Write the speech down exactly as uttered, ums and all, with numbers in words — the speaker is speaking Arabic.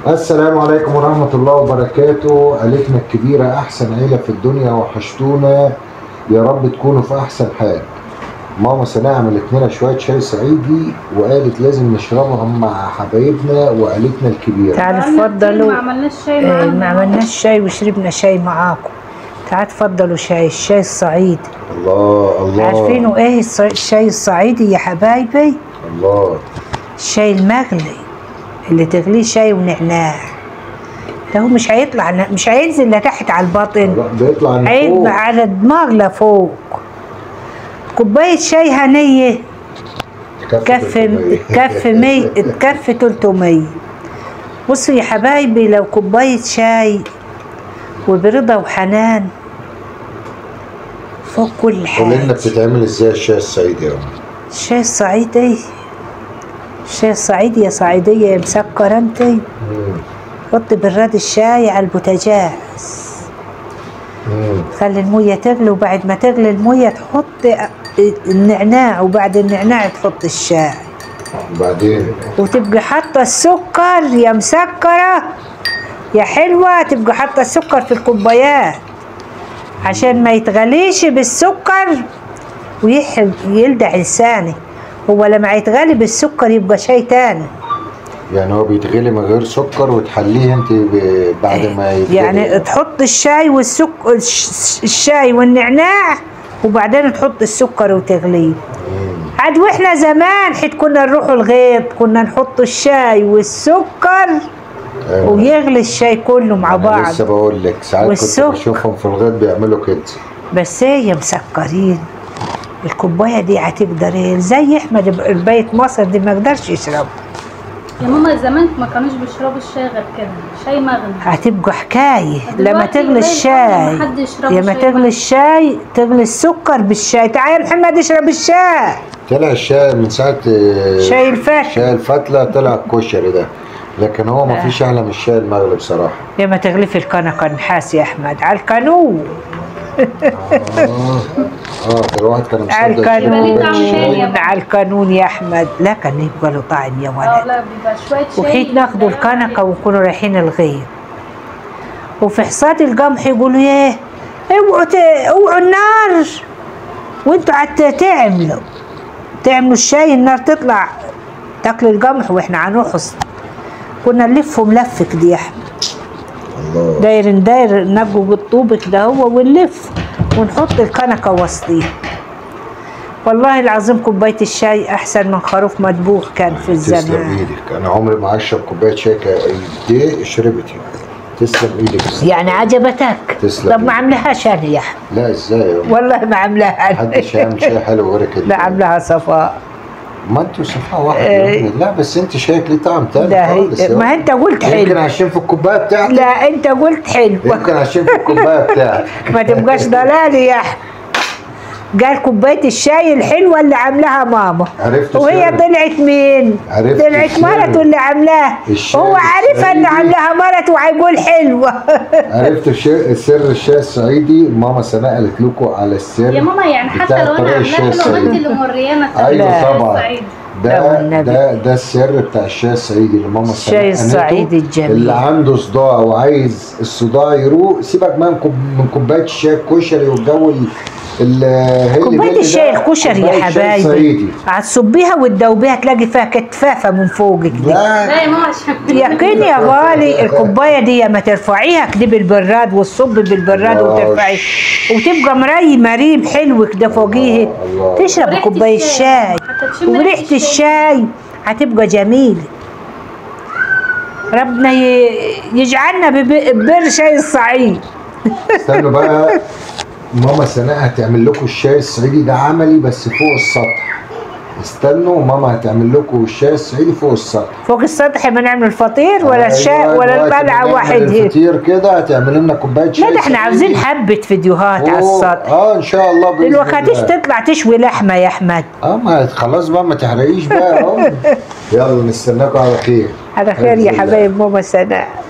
السلام عليكم ورحمة الله وبركاته. عيلتنا الكبيرة أحسن عيلة في الدنيا، وحشتونا، يا رب تكونوا في أحسن حال. ماما سناء عملت لنا شوية شاي صعيدي وقالت لازم نشربهم مع حبايبنا وعيلتنا الكبيرة. تعالوا اتفضلوا. ما عملناش شاي معاكم. ما عملناش شاي وشربنا شاي معاكم. تعالوا اتفضلوا شاي، الشاي الصعيدي. الله الله. عارفينه ايه الشاي الصعيدي يا حبايبي؟ الله. الشاي المغلي اللي تغليه شاي ونعناع ده هو مش هيطلع، مش هينزل لتحت على الباطن، لا بيطلع من فوق، هيطلع على الدماغ لفوق. كوباية شاي هنية تكفي تكفي مية تكفي تلتمية. بصوا يا حبايبي، لو كوباية شاي وبرضا وحنان فوق كل حاجة. قولي لنا بتتعمل ازاي الشاي الصعيدي يا أم؟ الشاي الصعيدي، الشاي الصعيدي يا صعيدية يا مسكرة انتي. حط براد الشاي على البوتاجاز، خلي المية تغلي، وبعد ما تغلي المية تحط النعناع، وبعد النعناع تحط الشاي، وبعدين وتبقى حاطة السكر يا مسكرة يا حلوة، تبقى حاطة السكر في الكوبايات عشان ما يتغليش بالسكر ويلدع لساني. هو لما يتغلي بالسكر يبقى شاي تاني. يعني هو بيتغلي من غير سكر وتحليه انت بعد ما يتغلي؟ يعني تحط الشاي والسكر، الشاي والنعناع، وبعدين تحط السكر وتغليه. عاد واحنا زمان حيت كنا نروح الغيط كنا نحط الشاي والسكر. أيوة. ويغلي الشاي كله مع بعض. أنا لسه بقول لك ساعات كنت بشوفهم في الغيط بيعملوا كده. بس هي مسكرين. الكوبايه دي هتقدر ايه؟ زي احمد البيت مصر دي ما قدرش يشرب. يا ماما زمان ما كانوش بيشربوا الشاي غير كده، شاي مغلي. هتبقى حكايه لما تغلي الشاي، لما تغلي الشاي تغلي السكر بالشاي. تعال يا محمد اشرب الشاي. طلع الشاي من ساعه شاي الفتله، شاي الفتله طلع الكشري ده، لكن هو ما فيش احلى من الشاي المغلي بصراحه. لما تغلي في الكنكه نحاس يا احمد على القانون. اه اه ده الواحد كان مصدق على القانون، على القانون يا احمد. لا كان يبقى له طعم يا ولد. اه لا بيبقى شويه شاي. وحيت ناخدوا الكنكه ونكونوا رايحين الغيط، وفي حصاد القمح يقولوا ايه اوعوا اوعوا النار، وانتوا حتى تعملوا تعملوا الشاي النار تطلع تاكل القمح واحنا هنحصد. كنا نلفه ملف كده يا احمد، الله داير داير نبقوا بالطوب كده هو ونلف ونحط الكنكه وسطيها. والله العظيم كوبايه الشاي احسن من خروف مدبوغ كان في الزمان. تسلم ايدك، انا عمري ما اشرب كوبايه شاي دي شربتي. تسلم ايدك. يعني عجبتك؟ تسلم. طب ما عاملاهاش انا يا احمد. لا ازاي؟ والله ما عاملاها انا. محدش هيعمل شاي حلو غيرك انت. لا عاملاها صفاء. ما انتوا صفاء واحد. اه لا بس انت شايك ليه طعم تاني خالص. ما انت قلت حلو. يمكن عشان في الكوبايه بتاعتك. لا انت قلت حلو. يمكن عشان في الكوبايه بتاعتك. ما تبقاش ضلالي يا احمد. قال كوبايه الشاي الحلوه اللي عاملاها ماما. عرفت وهي السر. طلعت مين؟ عرفت طلعت مرته اللي عاملاها. هو عارفه انه عاملاها مرته وهيقول حلوه. عرفت سر الشاي الصعيدي. ماما سناء قالت لكم على السر يا ماما، يعني حتى لو انا عاملاها حلوه انت اللي موريانا. ايوه طبعا. ده ده ده السر بتاع الشاي الصعيدي اللي ماما سناء. الشاي الصعيدي الجميل. اللي عنده صداع وعايز الصداع يروق، سيبك من من كوبايه الشاي الكشري والجو كوبايه الشاي الكشري يا حبايبي هتصبيها وتدوبيها تلاقي فيها كتفافه من فوق كده. لا لا يا ماما عشان يقين يا غالي. الكوبايه دي ما ترفعيها كده بالبراد وتصب بالبراد وترفعي وتبقى مري مريم حلو كده فوقيه، تشرب كوبايه الشاي وريحه الشاي هتبقى جميله. ربنا يجعلنا ببر شاي الصعيد. استنوا بقى، ماما سناء هتعمل لكم الشاي الصعيدي ده عملي بس فوق السطح. استنوا ماما هتعمل لكم الشاي الصعيدي فوق السطح. فوق السطح ما نعمل فطير ولا الشاي ولا طلعه واحد هنا. الفطير كده هتعمل لنا كوبايه شاي. لا ده احنا عاوزين حبه فيديوهات على السطح. اه ان شاء الله باذن الله. دلوقتي تطلع تشوي لحمه يا احمد. اه ما خلاص بقى ما تحرقيش بقى اهو. يلا نستناكم على خير. على خير يا حبايب ماما سناء.